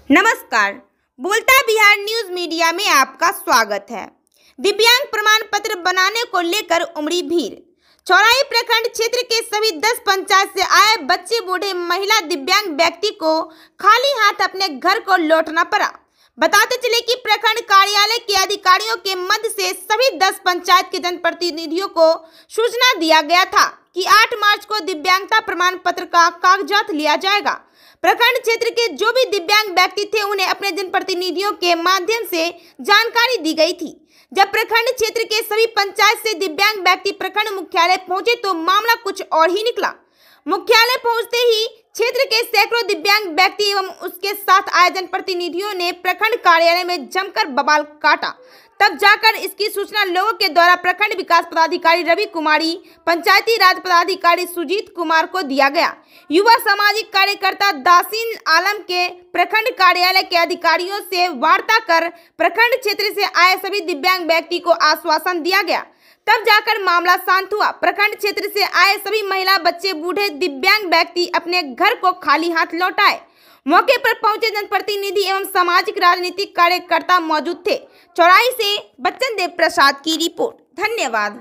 नमस्कार, बोलता Bihar news media में आपका स्वागत है। दिव्यांग प्रमाण पत्र बनाने को लेकर उमड़ी भीड़। चौराही प्रखंड क्षेत्र के सभी 10 पंचायत से आए बच्चे, बूढ़े, महिला, दिव्यांग व्यक्ति को खाली हाथ अपने घर को लौटना पड़ा। बताते चले कि प्रखंड कार्यालय के अधिकारियों के मध्य से सभी 10 पंचायत के जनप्रतिनिधियों को सूचना दिया गया था कि 8 मार्च को दिव्यांगता प्रमाण पत्र का कागजात लिया जाएगा। प्रखंड क्षेत्र के जो भी दिव्यांग व्यक्ति थे उन्हें अपने जनप्रतिनिधियों के माध्यम से जानकारी दी गई थी। जब प्रखंड क्षेत्र के सभी पंचायत से दिव्यांग व्यक्ति प्रखंड मुख्यालय पहुंचे तो मामला कुछ और ही निकला। मुख्यालय पहुंचते ही क्षेत्र के सैकड़ों दिव्यांग व्यक्ति एवं उसके साथ आए जनप्रतिनिधियों ने प्रखंड कार्यालय में जमकर बवाल काटा। तब जाकर इसकी सूचना लोगों के द्वारा प्रखंड विकास पदाधिकारी रवि कुमारी, पंचायती राज पदाधिकारी सुजीत कुमार को दिया गया। युवा सामाजिक कार्यकर्ता दासीन आलम के प्रखंड कार्यालय के अधिकारियों से वार्ता कर प्रखंड क्षेत्र से आए सभी दिव्यांग व्यक्ति को आश्वासन दिया गया। तब जाकर मामला शांत हुआ। प्रखंड क्षेत्र से आए सभी महिला, बच्चे, बूढ़े, दिव्यांग व्यक्ति अपने घर को खाली हाथ लौटाए। मौके पर पहुंचे जनप्रतिनिधि एवं सामाजिक राजनीतिक कार्यकर्ता मौजूद थे। चौराही से बच्चन देव प्रसाद की रिपोर्ट। धन्यवाद।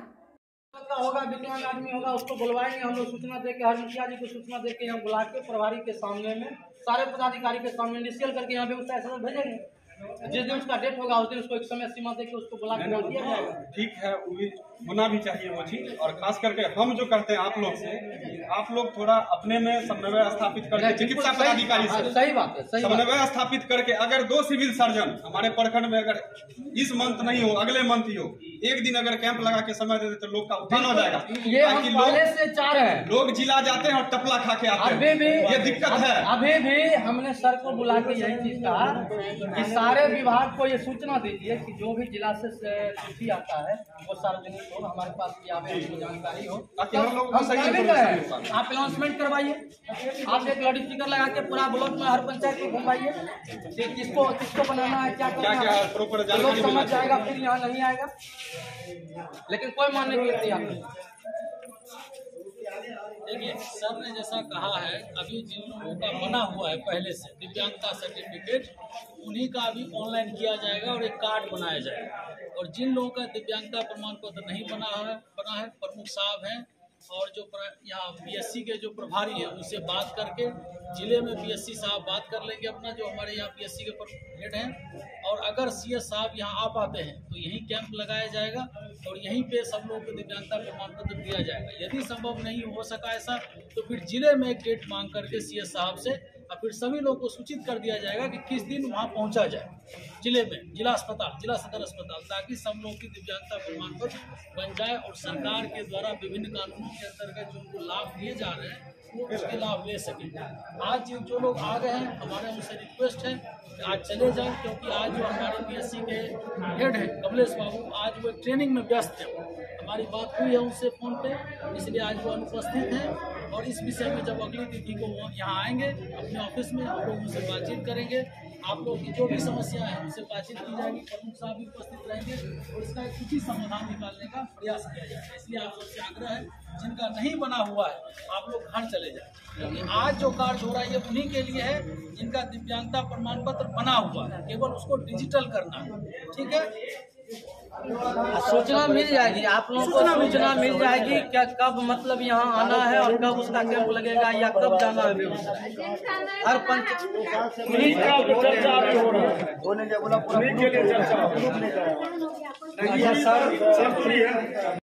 होगा विकलांग आदमी होगा उसको बुलवाएंगे हम लोग, सूचना देके हर मुखिया जी को सूचना देके यहाँ बुला के प्रभारी के सामने में सारे पदाधिकारी के सामने निश्चल करके यहाँ व्यवस्था ऐसा भेजेंगे। जिस दिन उसका डेट होगा उस दिन उसको एक समय सीमा देके उसको बुला के दिया जाएगा। ठीक है, होना भी चाहिए वो चीज। और खास करके हम जो करते हैं आप लोग से, आप लोग थोड़ा अपने में समन्वय स्थापित करके चिकित्सा पदाधिकारी से सही बात है, समन्वय स्थापित करके अगर 2 सिविल सर्जन हमारे प्रखंड में अगर इस मंथ नहीं हो अगले मंथ ही हो, एक दिन अगर कैंप लगा के समय दे देते तो लोग का उत्थान हो जाएगा। ये पहले से 4 है, लोग जिला जाते हैं और टपला खा के आते हैं। ये दिक्कत है। अभी भी हमने सर को बुला के यही चीज कहा कि सारे विभाग को ये सूचना दीजिए कि जो भी जिला से चिट्ठी आता है वो सार्वजनिक हो, हमारे पास जानकारी हो, आप अनाउंसमेंट करवाइए। आप एक लाउड स्पीकर लगा के पूरा ब्लॉक में हर पंचायत को घुमाइए किसको बनाना है, क्या करना है, लोग समझ जाएगा, फिर यहाँ नहीं आएगा। लेकिन कोई मानने के लिए तैयार नहीं। देखिए, सर ने जैसा कहा है, अभी जिन लोगों का बना हुआ है पहले से दिव्यांगता सर्टिफिकेट, उन्हीं का अभी ऑनलाइन किया जाएगा और एक कार्ड बनाया जाएगा। और जिन लोगों का दिव्यांगता प्रमाण पत्र नहीं बना है प्रमुख साहब हैं और जो यहाँ पीएससी के जो प्रभारी हैं उनसे बात करके जिले में पीएससी साहब बात कर लेंगे अपना, जो हमारे यहाँ पीएससी के हेड हैं। और अगर सीएस साहब यहाँ आ पाते हैं तो यहीं कैंप लगाया जाएगा और यहीं पे सब लोगों को दिव्यांगता प्रमाण पत्र दिया जाएगा। यदि संभव नहीं हो सका ऐसा तो फिर जिले में एक डेट मांग करके सीएस साहब से और फिर सभी लोगों को सूचित कर दिया जाएगा कि किस दिन वहाँ पहुँचा जाए जिले में, जिला सदर अस्पताल, ताकि सब लोगों की दिव्यांगता प्रमाण पत्र बन जाए और सरकार के द्वारा विभिन्न कानूनों के अंतर्गत जो उनको लाभ दिए जा रहे हैं वो उसके लाभ ले सकें। आज जो लोग आ गए हैं हमारे उनसे रिक्वेस्ट है कि आज चले जाएं, क्योंकि आज जो हमारे पीएससी के हेड हैं कमलेश बाबू, आज वो ट्रेनिंग में व्यस्त हैं। हमारी बात हुई है उनसे फ़ोन पे, इसलिए आज वो अनुपस्थित हैं। और इस विषय में जब अगली तिथि को वो यहाँ आएंगे अपने ऑफिस में, हम लोग उनसे बातचीत करेंगे। आप लोग की जो भी समस्या है उनसे बातचीत की जाएगी, प्रमुख साहब भी उपस्थित रहेंगे और इसका एक उचित समाधान निकालने का प्रयास किया जाएगा। इसलिए आप लोग से आग्रह है, जिनका नहीं बना हुआ है आप लोग घर चले जाएं, क्योंकि आज जो कार्य हो रहा है ये उन्हीं के लिए है जिनका दिव्यांगता प्रमाण पत्र बना हुआ है, केवल उसको डिजिटल करना है। ठीक है, सूचना मिल जाएगी, आप लोगों को सूचना मिल जाएगी क्या कब मतलब यहाँ आना है और कब उसका कैंप लगेगा या कब जाना है। हर पंच